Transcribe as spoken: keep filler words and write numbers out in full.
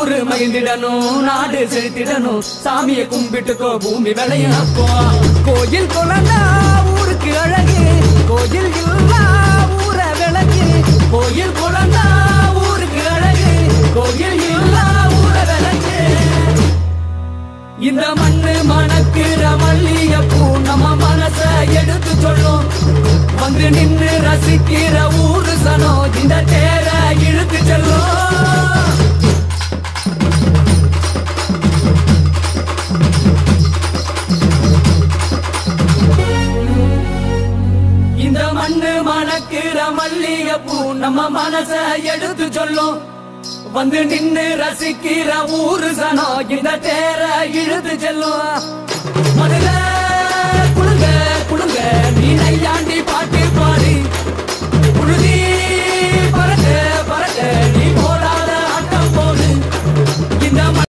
ஊரு மகிழ்ந்திடணும், நாடு செழித்திடணும், சாமியை கும்பிட்டுக்கோ பூமி விளையும் அப்போ. கோயில் குழந்தா ஊருக்கு அழகு, கோயில் இல்லா ஊர விளக்கு. கோயில் குழந்தா ஊருக்கு அழகு, கோயில் இல்லா ஊர விளக்கு. இந்த மண்ணு மணக்கிற மல்லிகைப்பூ நம்ம மனச எடுத்து சொல்லும். வந்து நின்று ரசிக்கிற ஊரு சனம் இந்த தேர இழுத்து செல்லும். இந்த மண்ணு மணக்கிற மல்லிகைப்பூ நம்ம மனச எடுத்து சொல்லும். வந்து நின்று ரசிக்கிற ஊரு சனம் இந்த தேர இழுத்து செல்லும். மதுரை